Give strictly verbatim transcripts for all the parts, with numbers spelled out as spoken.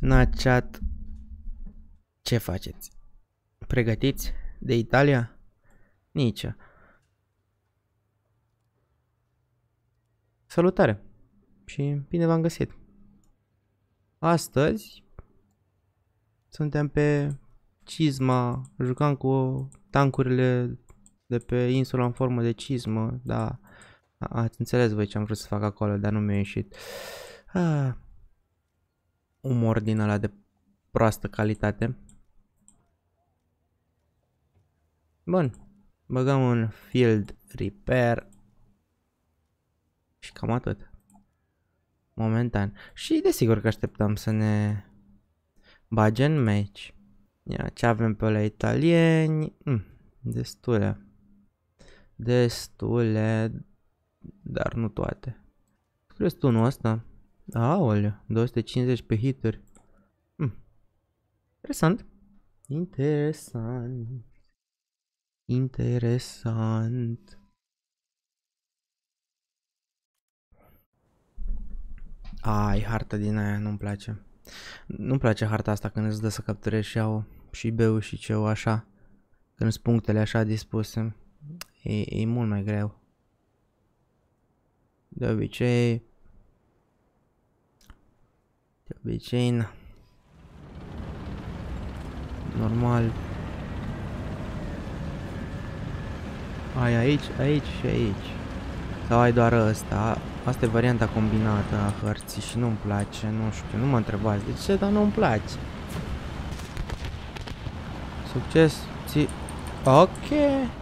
Na chat, ce faceți? Pregătiți de Italia? Nici. Salutare și bine v-am găsit. Astăzi suntem pe cizma, jucam cu tancurile de pe insula în formă de cizmă, da, ați înțeles voi ce am vrut să fac acolo, dar nu mi-a ieșit. Ah, umor din ăla de proastă calitate. Bun, băgăm un field repair și cam atât. Momentan. Și desigur că așteptăm să ne bage în meci. Ia, ce avem pe la italieni? Mm, destule. Destule. Dar nu toate. Crezi tu unul ăsta? Aoleu, două sute cincizeci pe hituri. Mm. Interesant. Interesant. Interesant. Ai, harta din aia, nu-mi place. Nu-mi place harta asta când îți dă să capturezi și A-ul, și B-ul și C-ul așa. Când sunt punctele așa dispuse. E, e mult mai greu. De obicei... De obicei, na. Normal. Ai aici, aici și aici. Sau ai doar ăsta. Asta e varianta combinată a hărții și nu-mi place, nu știu, nu mă întrebați de ce, dar nu-mi place. Succes, ți... Ok.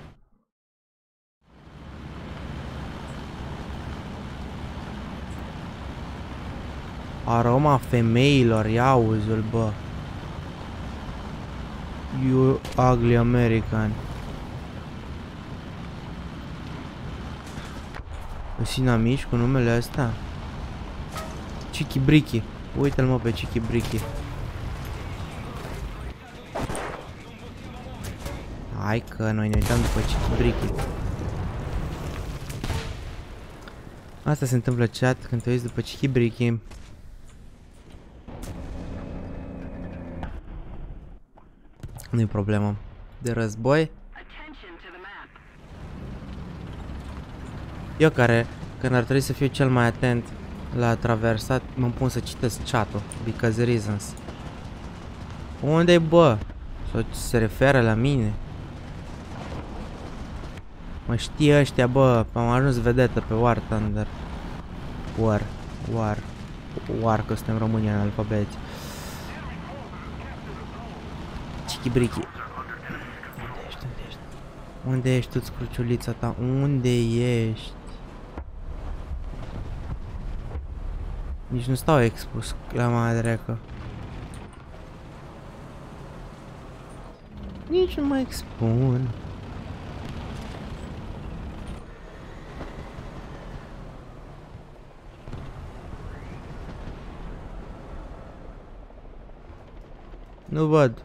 Aroma femeilor, ia auzul, bă. You ugly American. Sunt amici cu numele ăsta? Chicky Bricky. Uite-l mă pe Chicky Bricky. Hai că noi ne uităm după Chicky Bricky. Asta se întâmplă, chat, când te uiți după Chicky Bricky. Nu-i problemă. De război. Eu care, când ar trebui să fiu cel mai atent la traversat, mă pun să citesc chat-ul, because reasons. Unde-i, bă? Sau se referă la mine? Mă știe ăștia, bă, am ajuns vedetă pe War Thunder. War, War, War, că suntem România în alfabeti. Chichi-brichi. Unde ești, unde ești? Unde ești tu, scruciulița ta? Unde ești? Nici nu stau expus la madre că. Nici nu mă expun. Nu văd.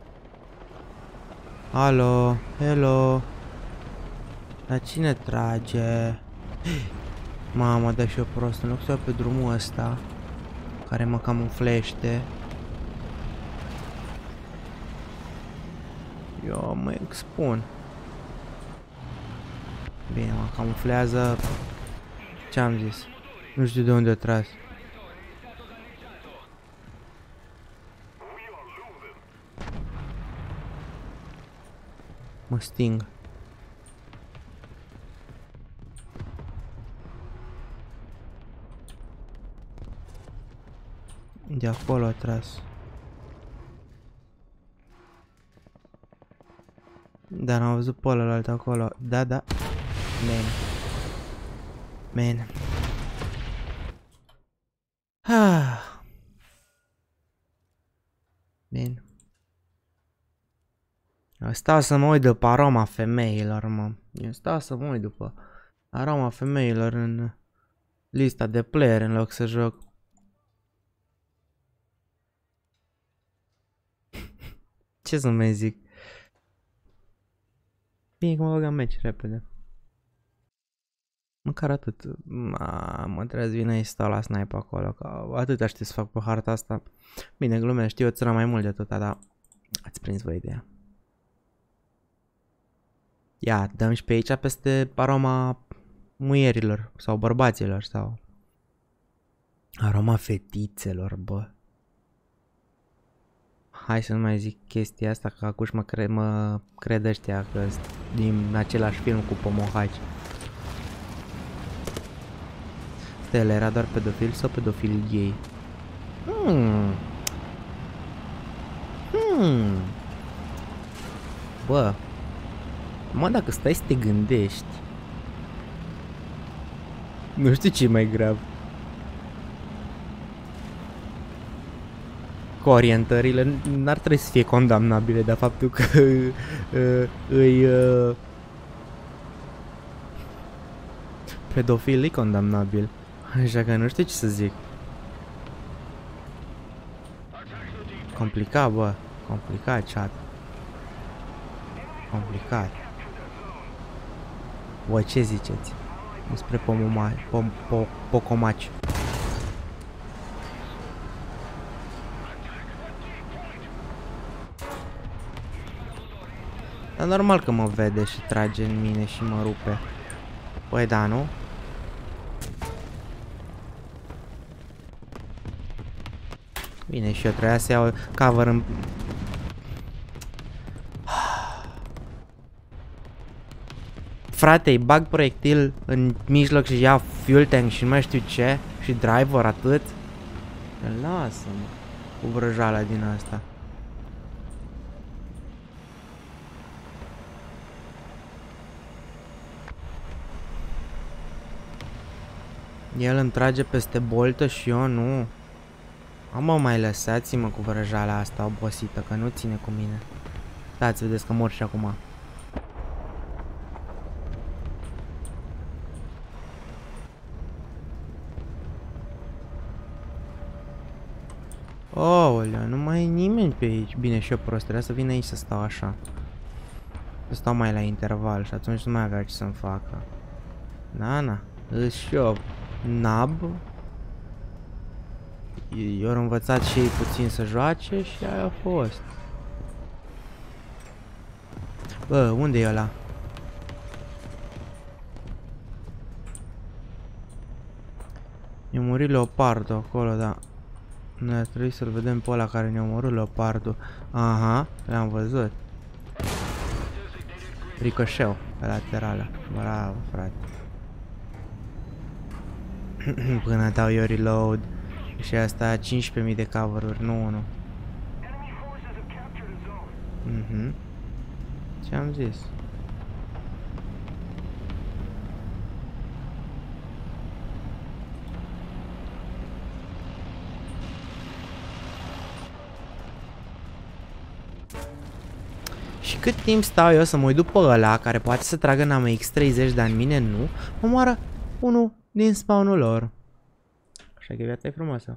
Alo, hello. La cine trage? Mamă, dă și eu prost, în loc să iau pe drumul ăsta, care mă camuflește. Eu mă expun. Bine, mă camuflează. Ce-am zis? Nu știu de unde a tras. Mă sting. De acolo a tras. Dar am văzut pe ălalt acolo. Da, da. Man. Man. Ah. Man. Eu stau să mă uit după aroma femeilor, mă. Eu stau să mă uit după aroma femeilor în lista de player în loc să joc. Ce să mai zic? Bine că mă băgam meci repede. Măcar atât. Mamă, trebuie să vină și stau la snipe acolo, că atâta știu să fac pe harta asta. Bine, glumesc, știu o țără mai mult de atâta, dar ați prins voi ideea. Ia, dăm și pe aici peste aroma muierilor sau bărbaților sau aroma fetițelor, bă. Hai să nu mai zic chestia asta, că acuși mă, cre mă cred ăștia că din același film cu pomohaci. El era doar pedofil sau pedofil gay? Hmm. Hmm. Bă. Mă, dacă stai să te gândești, nu știu ce e mai grav. Că orientările n-ar trebui să fie condamnabile, dar faptul că uh, îi uh, pedofil e condamnabil. Așa că nu știu ce să zic. Complicat, bă. Complicat, chat. Complicat. Voi ce ziceți despre pomomari, pom, po, pocomaci? Dar normal că mă vede și trage în mine și mă rupe. Păi da, nu? Bine, și eu trebuia să iau cover în... Frate, îi bag proiectil în mijloc și ia fuel tank și nu mai știu ce. Și driver, atât. Lasă-mă cu vrăjala din asta. El îmi trage peste boltă și eu nu. Mă, mai lăsați-mă cu vrăjala asta obosită, că nu ține cu mine. Stați, vedeți că mor și acum. Oolea, nu mai e nimeni pe aici. Bine, și eu prost, trebuie să vin aici să stau așa. Să stau mai la interval și atunci nu mai avea ce să-mi facă. Na, na, îs și eu nab. I-au învățat și ei puțin să joace și aia a fost. Bă, unde e ăla? I-a murit leopardul acolo, da. Noi ar trebui să-l vedem pe ăla care ne-a omorât leopardul. Aha, l-am văzut. Ricoșeu, pe laterală. Bravo, frate. Până dau eu reload. Și asta cincisprezece mii de cover-uri, nu unu. Mhm. Ce am zis? Și cât timp stau eu să mă uit după ăla care poate să tragă în A M X treizeci, dar în mine nu, mă moară unul din spawnul lor. Așa că viața e frumoasă.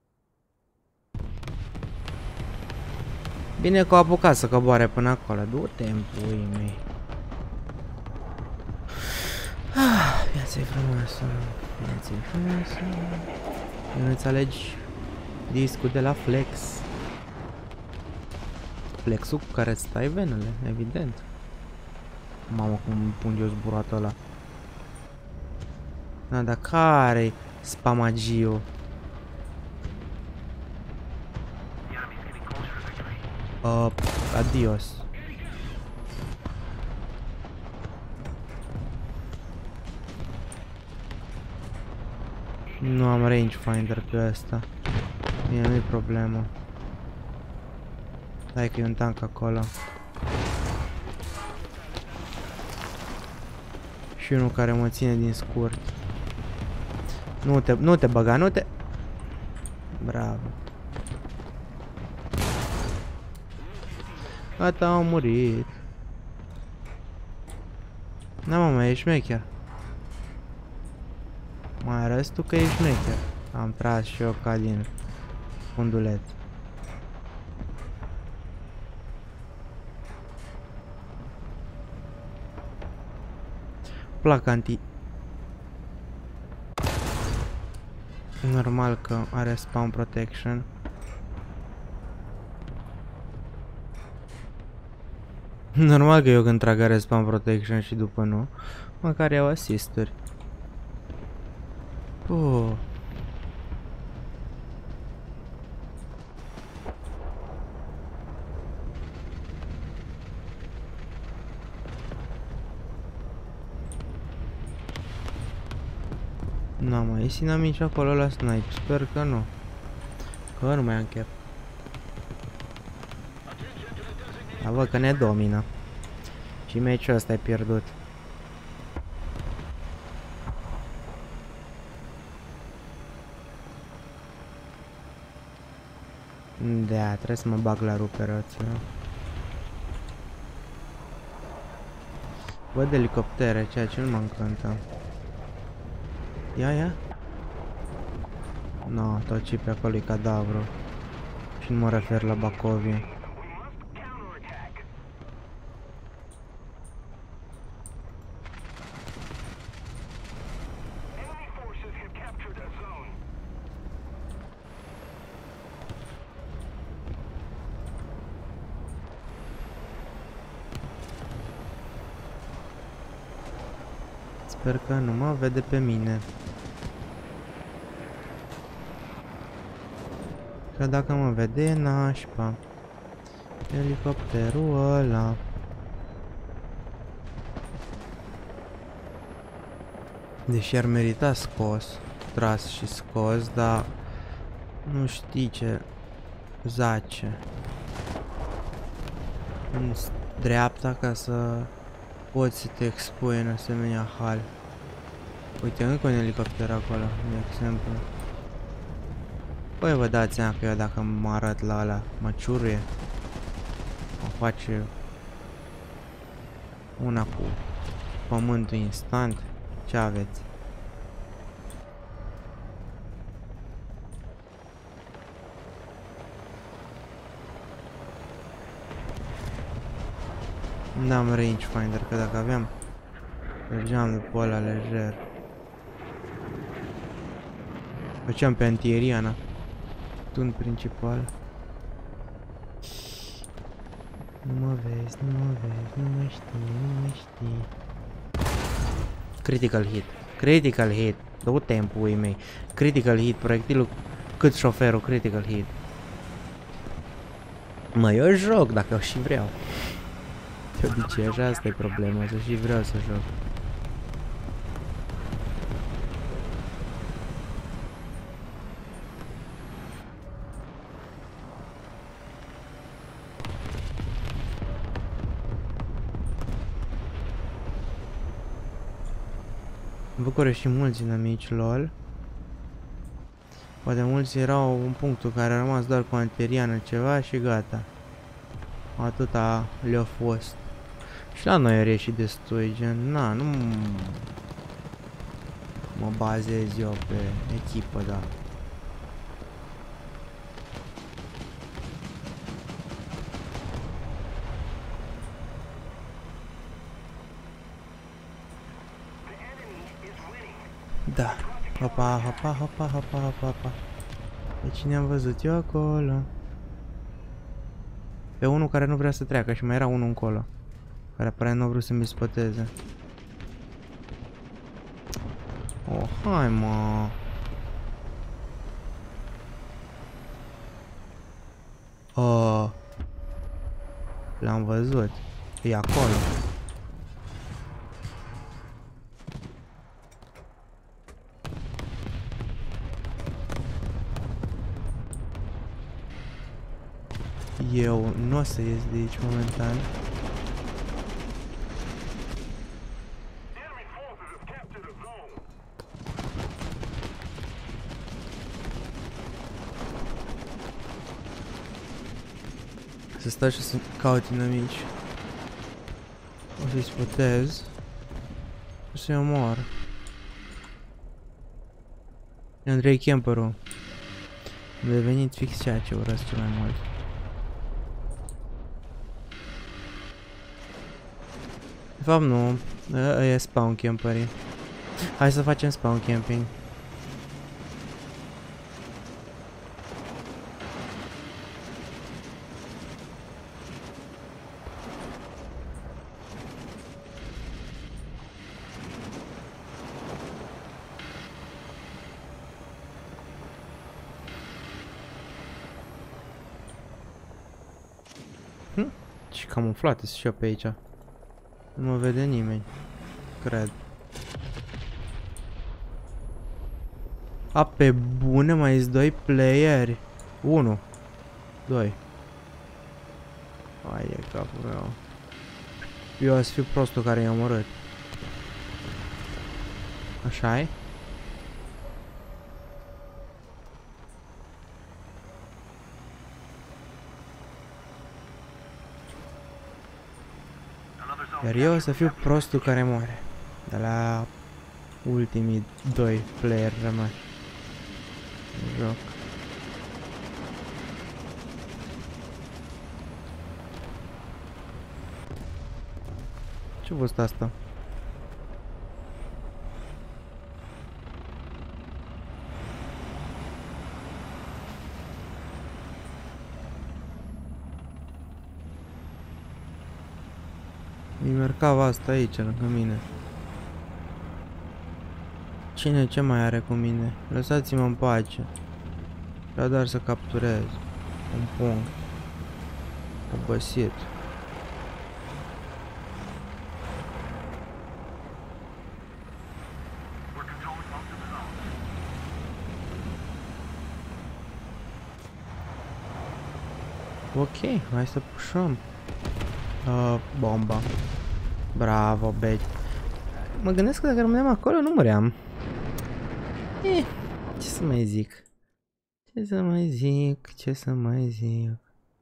Bine că au apucat să coboare până acolo. Du-te în puii mei. Ah, viața e frumoasă. Viața e frumoasă. Eu nu-ți alegi discul de la Flex. Flexul cu care îți stai venele, evident. Mamă, cum pun eu zburat ăla. Da, dar care-i spamagiu? Uh, adios. Nu am rangefinder pe asta. Mie nu-i problemă. Hai că e un tank acolo. Și unul care mă ține din scurt. Nu te, nu te băga, nu te... Bravo. Gata, am murit. Da, mama, ești șmecher. Mai arăți tu că ești șmecher. Am tras și eu ca din fundulet. Plac anti... Normal că are spawn protection. Normal că eu când trag are spawn protection și după nu. Măcar iau assisturi. Oh. N-am mai ieșit nici acolo la snipe, sper că nu. Că nu mai am chef. Dar văd că ne domină. Și meciul ăsta e pierdut. Da, trebuie să mă bag la ruperație. Văd elicoptere, ceea ce nu mă încântă. Ia, ia. No, tot ce pe acolo e cadavru. Și nu mă refer la Bacovie. Sper că nu mă vede pe mine. Că dacă mă vede e nașpa. Elicopterul ăla. Deși ar merita scos, tras și scos, dar nu știi ce zace în dreapta ca să poți să te expui în asemenea hal. Uite, încă un elicopter acolo, de exemplu. Păi vă dați seama că eu dacă mă arăt la ăla, mă ciuruie. Mă face una cu pământul instant. Ce aveți? N-am rangefinder, că dacă aveam, mergeam după ăla lejer. Făceam pe antieriana. Tun principal. Nu mă vezi, nu mă vezi, nu mă știi, nu mă știi. Critical hit. Critical hit. Du-te în puii mei. Critical hit, proiectilul cât șoferul, critical hit. Mă, eu joc dacă și vreau. De obicei, așa asta e problema, să și vreau să joc. În București și mulți inamici, lol. Poate mulți erau în punctul care a rămas doar cu anteriană ceva și gata. Atâta le-a fost. Și la noi a ieșit destui, gen, na, nu mă bazez eu pe echipă, da. Da. Hopa, hopa, hopa, hopa, hopa, hopa. Pe cine am văzut eu acolo? Pe unul care nu vrea să treacă și mai era unul încolo. Care apare nu a vrut să-mi spăteze. Oh, hai mă. Oh. L-am văzut. E acolo. Eu nu o să ies de aici momentan. Să stau și să caut inamici. O să-i spotez. O să-i omor. Andrei Camperul. Am devenit fix ceea ce urăsc cel mai mult. De fapt nu, ăia e spawn camperii. Hai să facem spawn camping. Și camuflate și eu pe aici. Nu mă vede nimeni. Cred. A, pe bune, mai sunt doi playeri. Unu. Doi. Hai, e capul meu. Eu o să fiu prostul care i-a omorât. Așa-i? Iar eu o să fiu prostul care moare. De la ultimii doi playeri rămâni în joc. Ce-a fost asta? Mi mercava asta aici, lângă mine. Cine ce mai are cu mine? Lăsați-mă în pace. Vreau doar să capturez un punct. Obosit. Ok, hai să pușăm. Uh, bomba. Bravo, beci. Mă gândesc că dacă rămâneam acolo nu muream. Eh, ce să mai zic? Ce să mai zic? Ce să mai zic?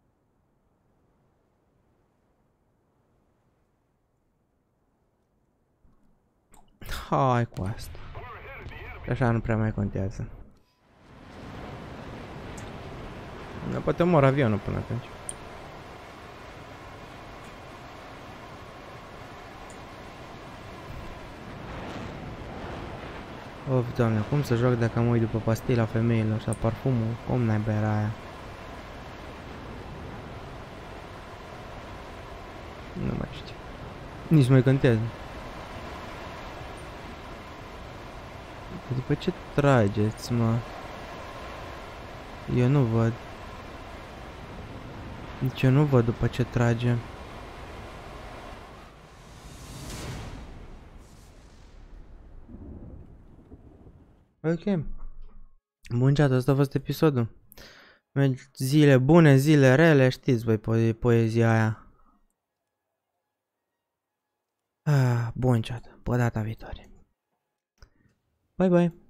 Hai cu asta. Așa nu prea mai contează. Dar poate mor avionul până atunci. Of, doamne, cum să joc dacă mă uit după pastila femeilor sau parfumul? Cum naiba era aia? Nu mai știu. Nici nu mai contează. După ce trageți, mă? Eu nu văd. Nici eu nu văd după ce trage. Ok. Bun, chat, asta a fost episodul. Zile bune, zile rele, știți voi po poezia aia. Ah, bun, chat, pe data viitoare. Bye, bye.